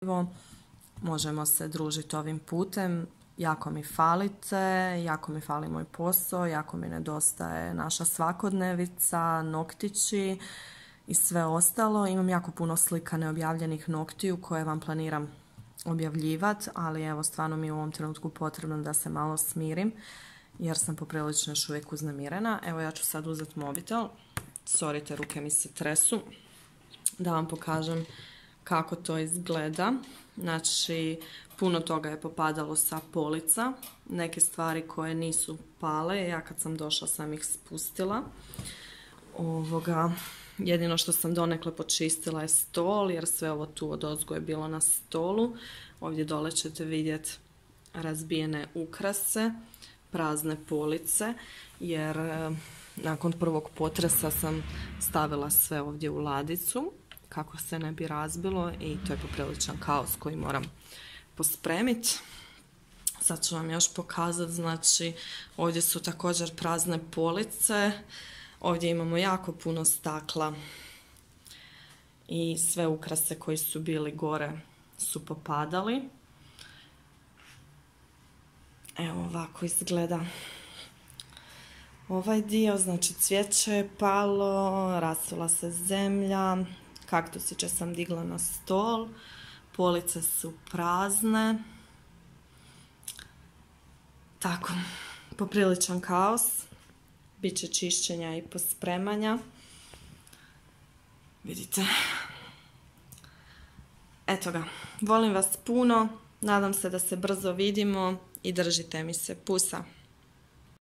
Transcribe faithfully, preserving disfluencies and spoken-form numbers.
Možemo se družiti ovim putem. Jako mi falite, jako mi fali moj posao, jako mi nedostaje naša svakodnevica, noktići i sve ostalo. Imam jako puno slika neobjavljenih noktiju koje vam planiram objavljivati, ali evo stvarno mi je u ovom trenutku potrebno da se malo smirim jer sam poprilično još uvijek uznemirena. Evo ja ću sad uzeti mobitel, sorry te ruke mi se tresu, da vam pokažem kako to izgleda. Znači, puno toga je popadalo sa polica, neke stvari koje nisu pale, ja kad sam došla sam ih spustila. Ovoga, jedino što sam donekle počistila je stol, jer sve ovo tu odozgo je bilo na stolu. Ovdje dole ćete vidjeti razbijene ukrase, prazne police, jer nakon prvog potresa sam stavila sve ovdje u ladicu kako se ne bi razbilo i to je popriličan kaos koji moram pospremiti. Sad ću vam još pokazati, znači ovdje su također prazne police, ovdje imamo jako puno stakla i sve ukrase koji su bili gore su popadali. Evo ovako izgleda ovaj dio, znači cvijeće je palo, rasula se zemlja, kaktusiće sam digla na stol, police su prazne. Tako, popriličan kaos, bit će čišćenja i pospremanja. Vidite. Eto ga, volim vas puno, nadam se da se brzo vidimo i držite mi se, pusa.